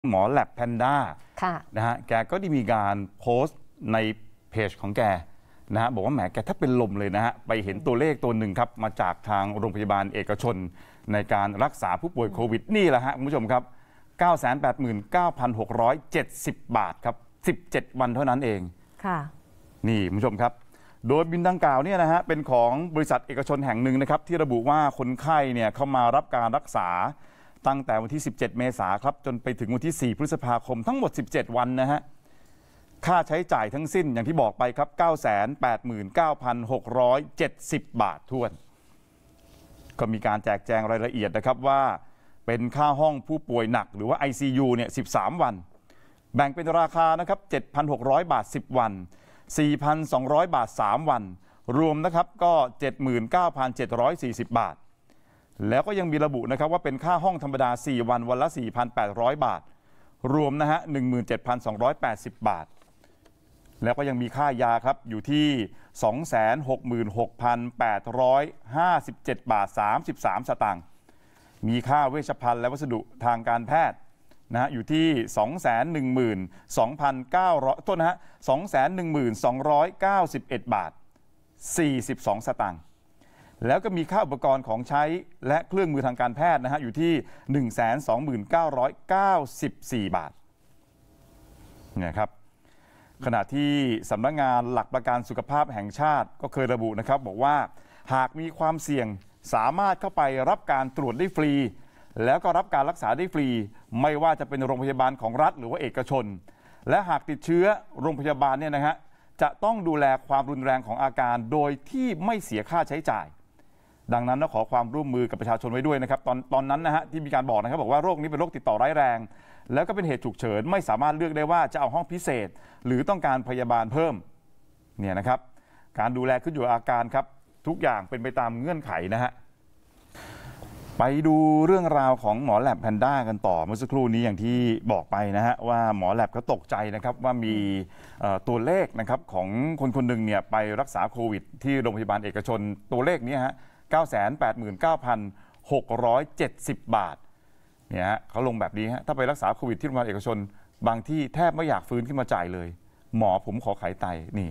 หมอแลบแพนด้านะฮะแกก็ได้มีการโพสต์ในเพจของแกนะฮะบอกว่าแหมแกถ้าเป็นลมเลยนะฮะไปเห็นตัวเลขตัวหนึ่งครับมาจากทางโรงพยาบาลเอกชนในการรักษาผู้ป่วยโควิดนี่แหละฮะคุณผู้ชมครับ 989,670 บาทครับ17 วันเท่านั้นเองค่ะนี่คุณผู้ชมครับโดยบินดังกล่าวเนี่ยนะฮะเป็นของบริษัทเอกชนแห่งหนึ่งนะครับที่ระบุว่าคนไข้เนี่ยเข้ามารับการรักษาตั้งแต่วันที่ 17 เมษายนครับจนไปถึงวันที่ 4 พฤษภาคมทั้งหมด 17 วันนะฮะค่าใช้จ่ายทั้งสิ้นอย่างที่บอกไปครับ 989,670 บาทถ้วนก็มีการแจกแจงรายละเอียดนะครับว่าเป็นค่าห้องผู้ป่วยหนักหรือว่า ICU เนี่ย 13 วันแบ่งเป็นราคานะครับ 7,600 บาท 10 วัน 4,200 บาท 3 วันรวมนะครับก็ 79,740 บาทแล้วก็ยังมีระบุนะครับว่าเป็นค่าห้องธรรมดา4วันวันละ 4,800 บาทรวมนะฮะ 17,280 บาทแล้วก็ยังมีค่ายาครับอยู่ที่ 266,857 บาท 33 สตางค์มีค่าเวชภัณฑ์และวัสดุทางการแพทย์นะฮะอยู่ที่ 212,900 ต้นนะฮะ 211,291 บาท 42 สตางค์แล้วก็มีค่าอุปกรณ์ของใช้และเครื่องมือทางการแพทย์นะฮะอยู่ที่ 129,994 บาทเนี่ยครับขณะที่สำนักงานหลักประกันสุขภาพแห่งชาติก็เคยระบุนะครับบอกว่าหากมีความเสี่ยงสามารถเข้าไปรับการตรวจได้ฟรีแล้วก็รับการรักษาได้ฟรีไม่ว่าจะเป็นโรงพยาบาลของรัฐหรือว่าเอกชนและหากติดเชื้อโรงพยาบาลเนี่ยนะฮะจะต้องดูแลความรุนแรงของอาการโดยที่ไม่เสียค่าใช้จ่ายดังนั้นต้องขอความร่วมมือกับประชาชนไว้ด้วยนะครับตอนนั้นนะฮะที่มีการบอกนะครับบอกว่าโรคนี้เป็นโรคติดต่อร้ายแรงแล้วก็เป็นเหตุฉุกเฉินไม่สามารถเลือกได้ว่าจะเอาห้องพิเศษหรือต้องการพยาบาลเพิ่มเนี่ยนะครับการดูแลขึ้นอยู่กับอาการครับทุกอย่างเป็นไปตามเงื่อนไขนะฮะไปดูเรื่องราวของหมอแลบแพนด้ากันต่อเมื่อสักครู่นี้อย่างที่บอกไปนะฮะว่าหมอแลบก็ตกใจนะครับว่ามีตัวเลขนะครับของคนคนหนึ่งเนี่ยไปรักษาโควิดที่โรงพยาบาลเอกชนตัวเลขนี้ฮะ 989,670 บาทเนี่ยฮะเขาลงแบบนี้ฮะถ้าไปรักษาโควิดที่โรงพยาบาลเอกชนบางที่แทบไม่อยากฟื้นขึ้นมาจ่ายเลยหมอผมขอขายไตนี่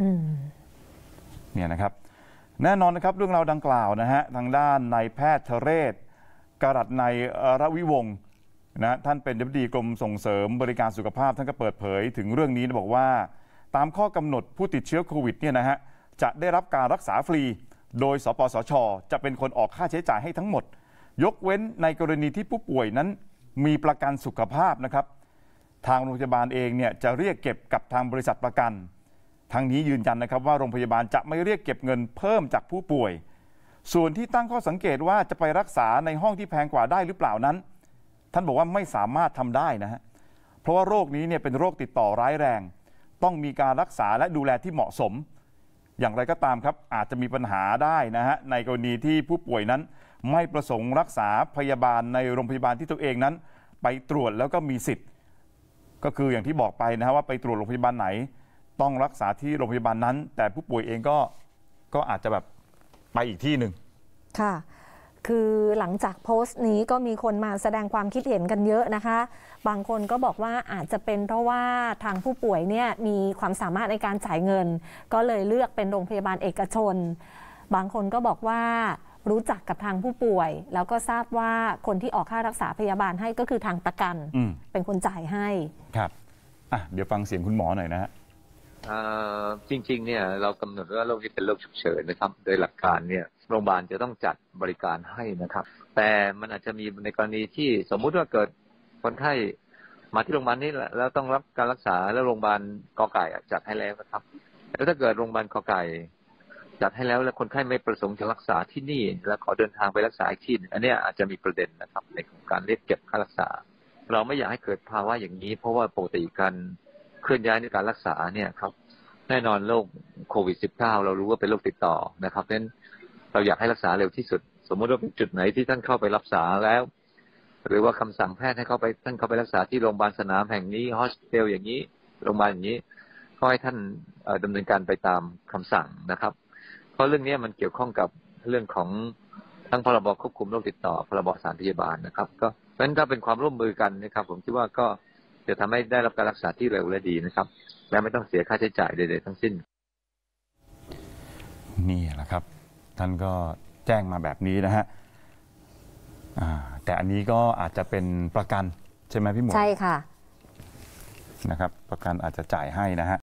เนี่ยนะครับแน่นอนนะครับเรื่องราวดังกล่าวนะฮะทางด้านนายแพทย์ทเรศกรัตนัยระวิวงศ์นะท่านเป็นอธิบดีกรมส่งเสริมบริการสุขภาพท่านก็เปิดเผยถึงเรื่องนี้นะบอกว่าตามข้อกำหนดผู้ติดเชื้อโควิดเนี่ยนะฮะจะได้รับการรักษาฟรีโดยสปสช.จะเป็นคนออกค่าใช้จ่ายให้ทั้งหมดยกเว้นในกรณีที่ผู้ป่วยนั้นมีประกันสุขภาพนะครับทางโรงพยาบาลเองเนี่ยจะเรียกเก็บกับทางบริษัทประกันทั้งนี้ยืนยันนะครับว่าโรงพยาบาลจะไม่เรียกเก็บเงินเพิ่มจากผู้ป่วยส่วนที่ตั้งข้อสังเกตว่าจะไปรักษาในห้องที่แพงกว่าได้หรือเปล่านั้นท่านบอกว่าไม่สามารถทำได้นะฮะเพราะว่าโรคนี้เนี่ยเป็นโรคติดต่อร้ายแรงต้องมีการรักษาและดูแลที่เหมาะสมอย่างไรก็ตามครับอาจจะมีปัญหาได้นะฮะในกรณีที่ผู้ป่วยนั้นไม่ประสงค์รักษาพยาบาลในโรงพยาบาลที่ตัวเองนั้นไปตรวจแล้วก็มีสิทธิ์ก็คืออย่างที่บอกไปนะฮะว่าไปตรวจโรงพยาบาลไหนต้องรักษาที่โรงพยาบาลนั้นแต่ผู้ป่วยเองก็อาจจะแบบไปอีกที่หนึ่งค่ะคือหลังจากโพสต์นี้ก็มีคนมาแสดงความคิดเห็นกันเยอะนะคะบางคนก็บอกว่าอาจจะเป็นเพราะว่าทางผู้ป่วยเนี่ยมีความสามารถในการจ่ายเงินก็เลยเลือกเป็นโรงพยาบาลเอกชนบางคนก็บอกว่ารู้จักกับทางผู้ป่วยแล้วก็ทราบว่าคนที่ออกค่ารักษาพยาบาลให้ก็คือทางประกันเป็นคนจ่ายให้ครับเดี๋ยวฟังเสียงคุณหมอหน่อยนะฮะจริงๆเนี่ยเรากำหนดว่าโรคนี้เป็นโรคฉุกเฉินนะครับโดยหลักการเนี่ยโรงพยาบาลจะต้องจัดบริการให้นะครับแต่มันอาจจะมีในกรณีที่สมมุติว่าเกิดคนไข้มาที่โรงพยาบาลนี้แล้วต้องรับการรักษาแล้วโรงพยาบาลกไก่จัดให้แล้วนะครับแล้วถ้าเกิดโรงพยาบาลกไก่จัดให้แล้วคนไข้ไม่ประสงค์จะรักษาที่นี่และขอเดินทางไปรักษาอีกที่อันนี้อาจจะมีประเด็นนะครับในการเรียกเก็บค่ารักษาเราไม่อยากให้เกิดภาวะอย่างนี้เพราะว่าปกติการเคลื่อนย้ายในการรักษาเนี่ยครับแน่นอนโรคโควิด -19 เรารู้ว่าเป็นโรคติดต่อนะครับเพราะฉะนั้นเราอยากให้รักษาเร็วที่สุดสมมติว่าจุดไหนที่ท่านเข้าไปรักษาแล้วหรือว่าคำสั่งแพทย์ให้ท่านเข้าไปรักษาที่โรงพยาบาลสนามแห่งนี้ฮอสพิทอลอย่างนี้โรงพยาบาลอย่างนี้ก็ให้ท่านดำเนินการไปตามคำสั่งนะครับเพราะเรื่องนี้มันเกี่ยวข้องกับเรื่องของทั้งพรบควบคุมโรคติดต่อพรบสถานพยาบาลนะครับก็เพราะฉะนั้นถ้าเป็นความร่วมมือกันนะครับผมคิดว่าก็จะทำให้ได้รับการรักษาที่เร็วและดีนะครับและไม่ต้องเสียค่าใช้จ่ายใดๆทั้งสิ้นนี่แหละครับท่านก็แจ้งมาแบบนี้นะฮะแต่อันนี้ก็อาจจะเป็นประกันใช่ไหมพี่หมวยใช่ค่ะนะครับประกันอาจจะจ่ายให้นะฮะ